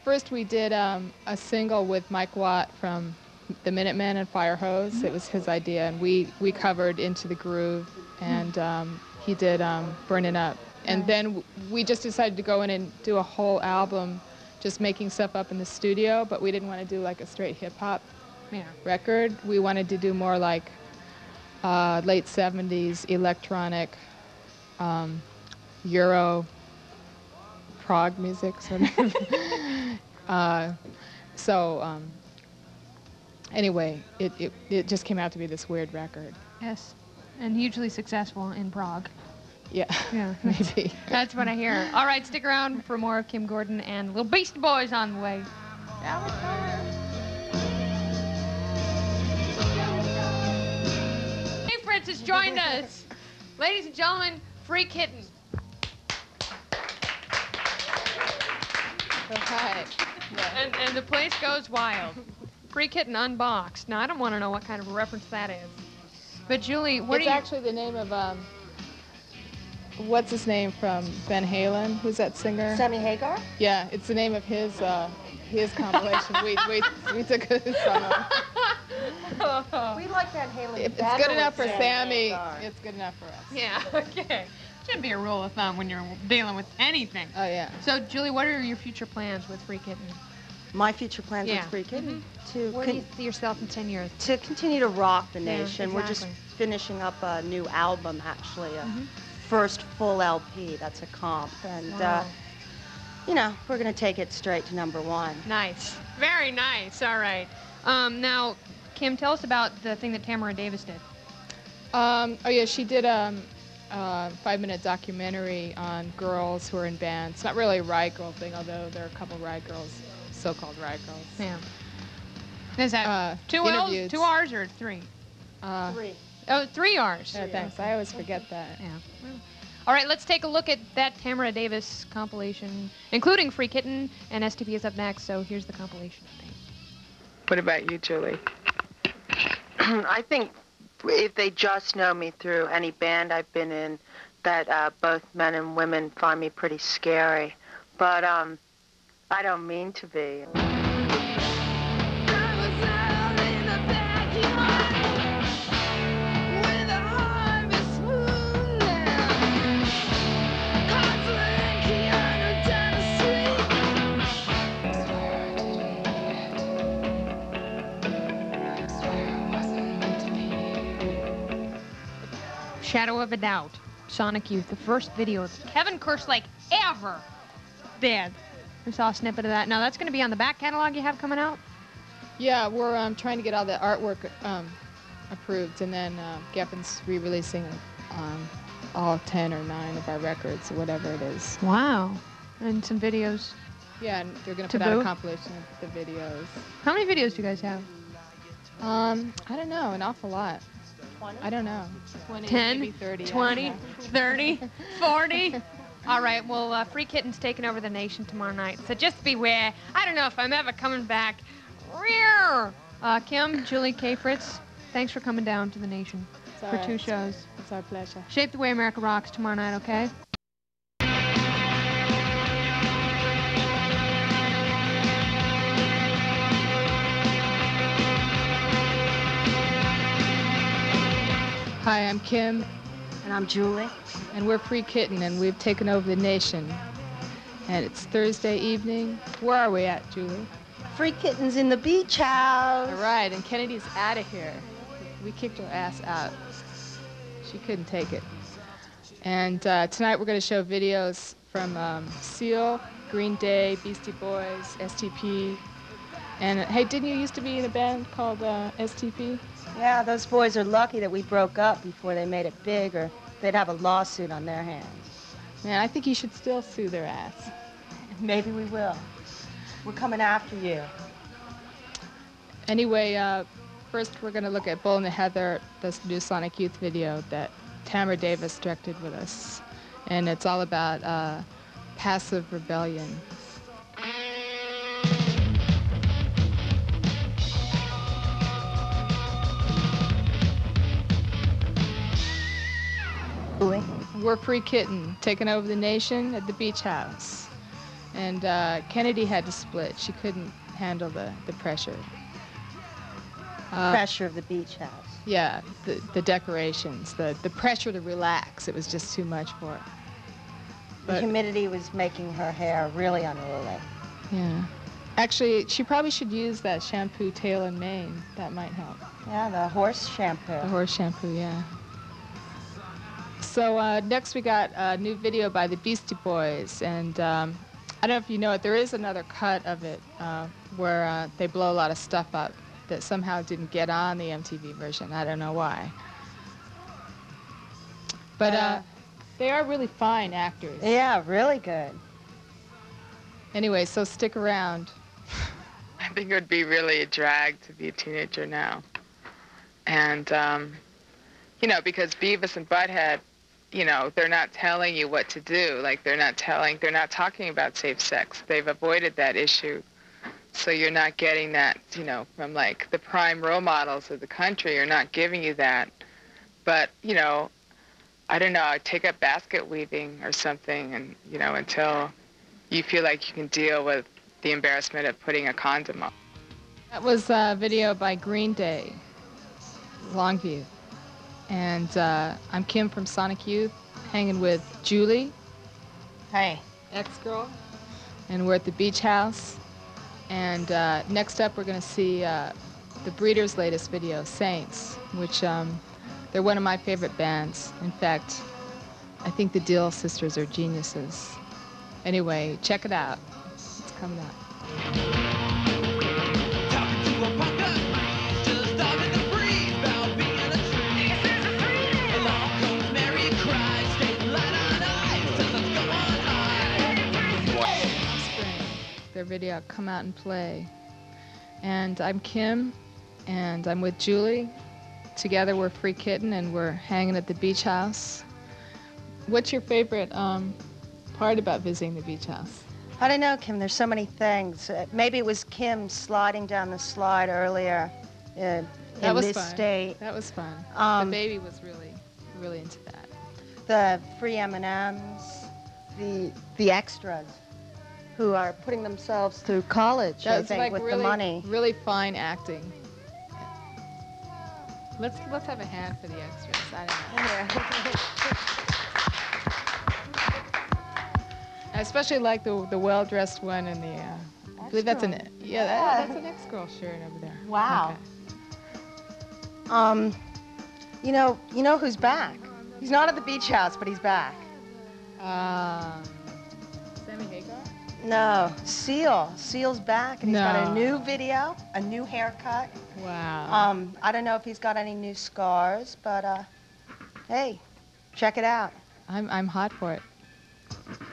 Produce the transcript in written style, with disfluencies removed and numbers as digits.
first we did a single with Mike Watt from the Minutemen and Fire Hose. It was his idea, and we covered Into the Groove, and he did Burnin' Up. And then we just decided to go in and do a whole album just making stuff up in the studio, but we didn't want to do like a straight hip-hop record. We wanted to do more like late 70s electronic, Euro, prog music, sort of. Anyway, it just came out to be this weird record. Yes, and hugely successful in Prague. Yeah, maybe. That's what I hear. All right, stick around for more of Kim Gordon and Little Beastie Boys on the way. Cafritz has joined us. Ladies and gentlemen, Free Kitten. Oh, hi. Yeah. And the place goes wild. Free Kitten Unboxed. Now, I don't want to know what kind of a reference that is. But, Julie, what It's actually the name of, what's his name from Van Halen? Who's that singer? Sammy Hagar? Yeah, it's the name of his compilation. we took his song off. We like Van Halen. If it's good enough for Sammy, it's good enough for us. Yeah, okay. Should be a rule of thumb when you're dealing with anything. Oh, yeah. So, Julie, what are your future plans with Free Kitten? My future plans with Free Kitten? Where do you see yourself in 10 years? To continue to rock the nation. Exactly. We're just finishing up a new album, actually, a first full LP. That's a comp. And, you know, we're going to take it straight to #1. Nice. Very nice. All right. Now, Kim, tell us about the thing that Tamara Davis did. Oh, yeah, she did a 5-minute documentary on girls who are in bands. It's not really a riot girl thing, although there are a couple riot girls, so-called riot girls. Yeah. Is that 2 L's, 2 R's, or 3? 3. Oh, 3 R's. Yeah, thanks. I always forget that. Yeah. Well. All right, let's take a look at that Tamara Davis compilation, including Free Kitten, and STP is up next, so here's the compilation. What about you, Julie? I think if they just know me through any band I've been in, that both men and women find me pretty scary. But I don't mean to be. Shadow of a Doubt, Sonic Youth, the first video Kevin Kerslake ever did. We saw a snippet of that. Now, that's going to be on the back catalog you have coming out? Yeah, we're trying to get all the artwork approved, and then Geffen re-releasing all 10 or 9 of our records, or whatever it is. Wow. And some videos. Yeah, and they're going to put out a compilation of the videos. How many videos do you guys have? I don't know, an awful lot. 20? I don't know. 20, 10, maybe 30. 20, 30, 40. All right, well, Free Kitten's taking over the nation tomorrow night, so just beware. I don't know if I'm ever coming back. Kim, Julie, Cafritz, thanks for coming down to the nation for 2 shows. It's our pleasure. Shape the Way America Rocks tomorrow night, okay? Hi, I'm Kim. And I'm Julie. And we're Free Kitten, and we've taken over the nation. And it's Thursday evening. Where are we at, Julie? Free Kitten's in the beach house. All right, and Kennedy's out of here. We kicked her ass out. She couldn't take it. And tonight we're going to show videos from Seal, Green Day, Beastie Boys, STP. And hey, didn't you used to be in a band called STP? Yeah, those boys are lucky that we broke up before they made it big, or they'd have a lawsuit on their hands. Man, I think you should still sue their ass. Maybe we will. We're coming after you. Anyway, first we're going to look at Bull in the Heather, this new Sonic Youth video that Tamara Davis directed with us. And it's all about passive rebellion. We're Free Kitten, taking over the nation at the beach house. And Kennedy had to split. She couldn't handle the pressure. Pressure of the beach house. Yeah, the decorations, the pressure to relax. It was just too much for her. The humidity was making her hair really unruly. Yeah. Actually, she probably should use that shampoo, tail and mane. That might help. Yeah, the horse shampoo. The horse shampoo, yeah. So next we got a new video by the Beastie Boys, and I don't know if you know it, there is another cut of it where they blow a lot of stuff up that somehow didn't get on the MTV version. I don't know why. But they are really fine actors. Yeah, really good. Anyway, so stick around. I think it would be really a drag to be a teenager now. And, you know, because Beavis and Butthead, you know, they're not telling you what to do. Like, they're not talking about safe sex. They've avoided that issue. So you're not getting that, you know, from, like, the prime role models of the country are not giving you that. But, you know, I don't know, I'd take up basket weaving or something and, you know, until you feel like you can deal with the embarrassment of putting a condom on. That was a video by Green Day, Longview. And I'm Kim from Sonic Youth, hanging with Julie. Hey. Ex-girl. And we're at the beach house. And next up we're going to see the Breeders' latest video, Saints, which they're one of my favorite bands. In fact, I think the Dill sisters are geniuses. Anyway, check it out. It's coming up. Their video, Come Out and Play. And I'm Kim, and I'm with Julie. Together we're Free Kitten, and we're hanging at the beach house. What's your favorite part about visiting the beach house? I don't know, Kim. There's so many things. Maybe it was Kim sliding down the slide earlier in this state. That was fun. The baby was really into that. The free M&Ms, the extras who are putting themselves through college, I think, like with really, the money. Really fine acting. Let's have a hand for the extras. I don't know. I especially like the well-dressed one and the. I believe that's an that's an ex-girl shirt over there. Wow. Okay. You know who's back? He's not at the beach house, but he's back. Sammy Hagar? No, Seal. Seal's back, and he's got a new video, a new haircut. Wow. I don't know if he's got any new scars, but hey, check it out. I'm hot for it.